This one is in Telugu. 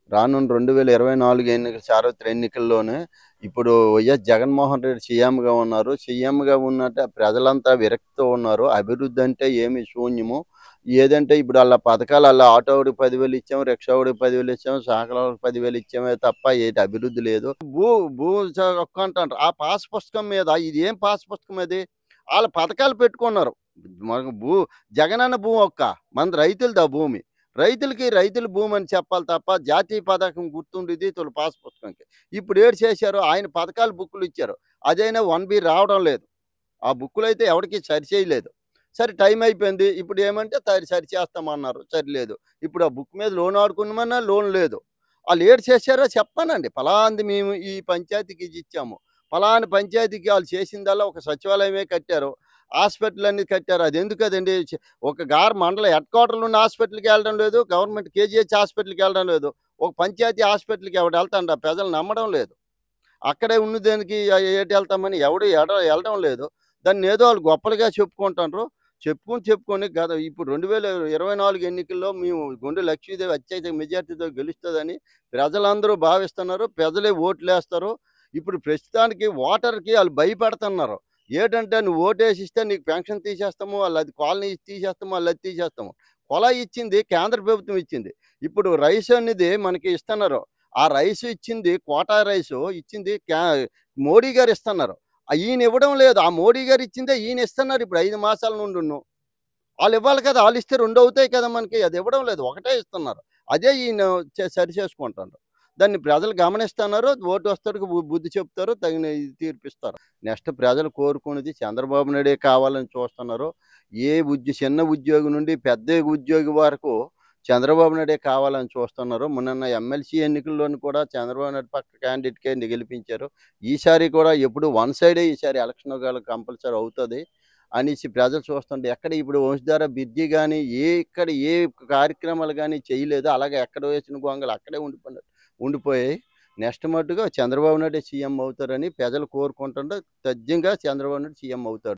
రానున్న 2024 సార్వత్రిక ఎన్నికల్లోనే ఇప్పుడు వైఎస్ జగన్మోహన్ రెడ్డి సీఎంగా ఉన్నారు. సీఎంగా ఉన్నట్టు ప్రజలంతా విరక్తితో ఉన్నారు. అభివృద్ధి అంటే ఏమి శూన్యము. ఏదంటే ఇప్పుడు ఆళ్ళ పథకాలు ఆటోవాడికి 10,000 ఇచ్చాము, రిక్షావాడికి 10,000 ఇచ్చాము, సాకలోళ్ళకి 10,000 ఇచ్చామే తప్ప ఏటి అభివృద్ధి లేదు. భూ భూ హక్కు అంటాండ్రు. ఆ పాస్ పుస్తకం మీద ఇది ఏం పాస్ పుస్తకం అది? ఆళ్ళ పథకాలు పెట్టుకున్నారు. మనకు జగనన్న భూమి హక్కా? మనది రైతులదా భూమి. రైతులకి రైతుల భూమని చెప్పాలి తప్ప, జాతీయ పతాకం గుర్తుండేది పాస్ పుస్తకంకి. ఇప్పుడు ఏటి చేశారు, ఆయన పథకాల బుక్కులు ఇచ్చారు. అదైనా 1 బి రావడం లేదు. ఆ బుక్కులైతే ఎవడికి సరిచేయలేదు. సరే టైం అయిపోయింది. ఇప్పుడు ఏమంటే సరిచేస్తామన్నారు. సరిలేదు. ఇప్పుడు ఆ బుక్ మీద లోన్ ఆడుకున్నామన్నా లోన్ లేదు. ఆళ్ళు ఏటి చేశారో చెప్తానండి. పలాంది మేము ఈ పంచాయతీకి ఇది ఇచ్చాము. పలానా పంచాయతీకి ఆళ్ళు చేసిందల్లా ఒక సచివాలయమే కట్టారు. హాస్పిటల్ కట్టారు. అదెందుకదండి? ఒక మండల హెడ్ క్వార్టర్‌లో ఉన్న హాస్పిటల్‌కెళ్ళడం లేదు. గవర్నమెంట్ కేజీహెచ్ హాస్పిటల్‌కెళ్ళడం లేదు. ఒక పంచాయతీ హాస్పిటల్‌కి ఎవడెళ్తాండా? ప్రజలు నమ్మడం లేదు. అక్కడే ఉన్నదానికి ఏటెళ్తామని ఎవడు ఎళ్ళడం లేదు. దాన్నేదో ఆళ్ళు గొప్పలుగా చెప్పుకుంటాండ్రు. చెప్పుకొని ఇప్పుడు 2024 ఎన్నికల్లో మేము గుండె లక్ష్మీదేవి అత్యధిక మెజార్టీతో గెలుస్తదని ప్రజలందరూ భావిస్తున్నారు. ప్రజలే ఓట్లేస్తారు. ఇప్పుడు ప్రస్తుతానికి ఓటర్‌కి ఆళ్ళు భయపెడతన్నారు. ఏటంటే "నువ్వు ఓటేసిస్తే నీకు పెన్షన్ తీసేస్తాము, ఆళ్ళది కాలనీ తీసేస్తాము, ఆళ్ళది తీసేస్తాము." కుళాయి ఇచ్చింది కేంద్ర ప్రభుత్వం ఇచ్చింది. ఇప్పుడు రైస్ అనేది మనకి ఇస్తున్నారు. ఆ రైస్ ఇచ్చింది కోటా రైసు ఇచ్చింది మోడీ గారు ఇస్తన్నారు. ఈయన ఇవ్వడం లేదు. ఆ మోడీ గారు ఇచ్చిందే ఈయన ఇస్తన్నారు ఇప్పుడు 5 మాసాల నుండును. ఆళ్ళివ్వాలి కదా! ఆళ్ళిస్తే 2 అవుతాయి కదా! మనకి. అది ఇవ్వడం లేదు. ఒకటే ఇస్తున్నారు. అదే ఈయన సరి చేసుకుంటాండు. దాన్ని ప్రజలు గమనిస్తున్నారు. ఓటొస్తడికి బుద్ధి చెప్తారు. తగిన ఇది తీర్పిస్తారు. నెక్స్ట్ ప్రజలు కోరుకునేది చంద్రబాబు నాయుడే కావాలని చూస్తున్నారు. చిన్న ఉద్యోగి నుండి పెద్ద ఉద్యోగి వరకు చంద్రబాబు నాయుడే కావాలని చూస్తున్నారు. మొన్న ఎమ్మెల్సీ ఎన్నికల్లోని కూడా చంద్రబాబు నాయుడు పక్క క్యాండిడేట్‌కే గెలిపించారు. ఈసారి కూడా ఎప్పుడు వన్ సైడే ఈసారి ఎలక్షన్ కంపల్సరీ అవుతది అనేసి ప్రజలు చూస్తుంటే ఎక్కడ ఇప్పుడు వంశధార బ్రిడ్జి గాని, ఇక్కడ ఏ కార్యక్రమాలు గాని చేయలేదు. అలాగే ఎక్కడ వేసిన గొంగలు అక్కడే ఉండిపోయాయి. నెక్స్ట్ మట్టుగా చంద్రబాబు నాయుడే సీఎం అవుతారని ప్రజలు కోరుకుంటుంటే తథ్యంగా చంద్రబాబు నాయుడు సీఎం అవుతాడు.